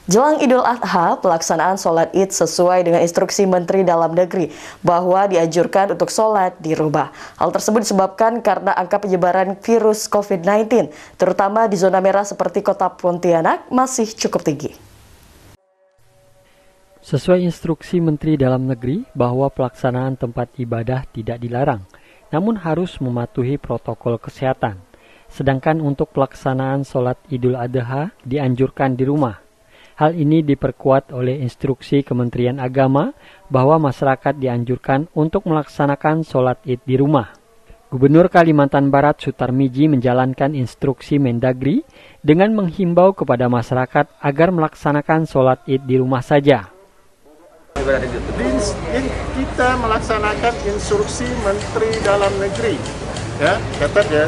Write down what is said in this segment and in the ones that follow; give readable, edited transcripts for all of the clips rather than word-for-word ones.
Jelang Idul Adha, pelaksanaan sholat Id sesuai dengan instruksi Menteri Dalam Negeri bahwa dianjurkan untuk sholat di rumah. Hal tersebut disebabkan karena angka penyebaran virus COVID-19, terutama di zona merah seperti Kota Pontianak, masih cukup tinggi. Sesuai instruksi Menteri Dalam Negeri bahwa pelaksanaan tempat ibadah tidak dilarang, namun harus mematuhi protokol kesehatan. Sedangkan untuk pelaksanaan sholat Idul Adha dianjurkan di rumah. Hal ini diperkuat oleh instruksi Kementerian Agama bahwa masyarakat dianjurkan untuk melaksanakan sholat Id di rumah. Gubernur Kalimantan Barat Sutarmiji menjalankan instruksi Mendagri dengan menghimbau kepada masyarakat agar melaksanakan sholat Id di rumah saja. Kita melaksanakan instruksi Menteri Dalam Negeri, ya, catat ya,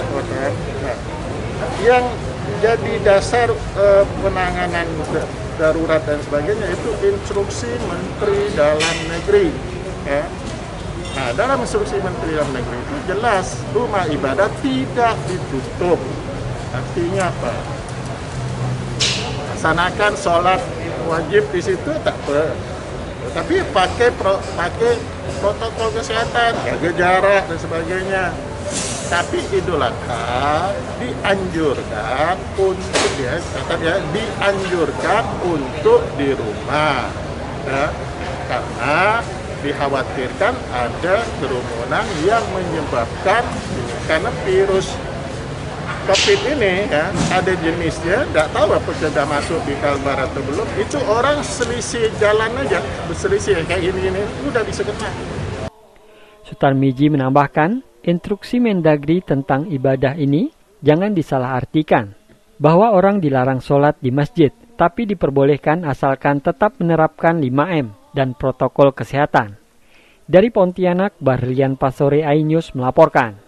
yang jadi dasar penanganan darurat dan sebagainya itu instruksi Menteri Dalam Negeri. Ya. Nah, dalam instruksi Menteri Dalam Negeri itu jelas rumah ibadah tidak ditutup. Artinya apa? Laksanakan sholat wajib di situ tak apa. Tapi pakai protokol kesehatan, jaga jarak dan sebagainya. Tapi Idul Adha dianjurkan untuk dianjurkan untuk di rumah, ya, karena dikhawatirkan ada kerumunan yang menyebabkan karena virus COVID ini, ya, ada jenisnya, tidak tahu apa sudah masuk di Kalbar atau belum. Itu orang selisih jalan aja, berselisih kayak ini udah bisa kena. Sutarmiji menambahkan, instruksi Mendagri tentang ibadah ini jangan disalahartikan, bahwa orang dilarang sholat di masjid, tapi diperbolehkan asalkan tetap menerapkan 5M dan protokol kesehatan. Dari Pontianak, Barlian Pasore iNews melaporkan.